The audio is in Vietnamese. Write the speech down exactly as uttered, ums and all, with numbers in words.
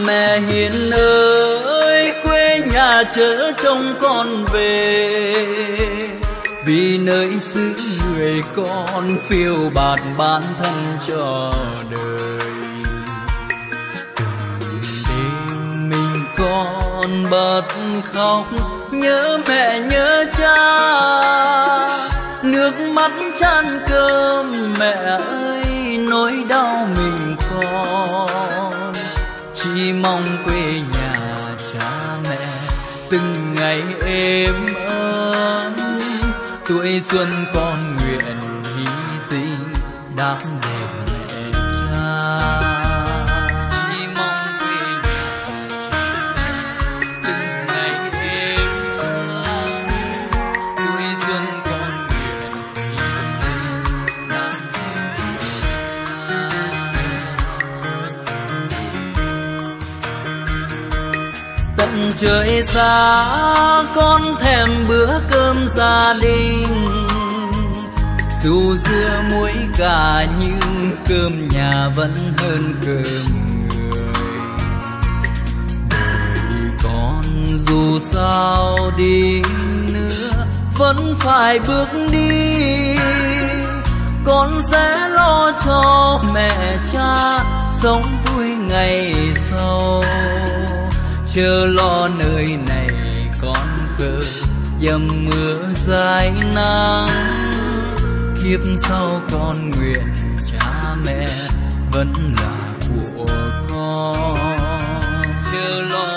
Mẹ hiền ơi, quê nhà chớ trông con về, vì nơi xứ người con phiêu bạt bản thân cho đời. Từng đêm mình con bật khóc, nhớ mẹ nhớ cha, nước mắt chan cơm mẹ ơi, nỗi đau mình con. Chỉ mong quê nhà cha mẹ từng ngày êm ấm, tuổi xuân con nguyện hy sinh đáp đền mẹ cha. Chỉ mong quê nhà cha từng ngày êm ấm, tuổi xuân con nguyện hy sinh đáp đền mẹ cha. Tận trời xa con thèm bữa cơm gia đình, dù dưa muối cà nhưng cơm nhà vẫn hơn cơm người. Đời con dù sao đi nữa vẫn phải bước đi, con sẽ lo cho mẹ cha sống vui ngày sau. Chờ lo nơi này con cơ dầm mưa dài nắng, kiếp sau con nguyện cha mẹ vẫn là của con. Chờ lo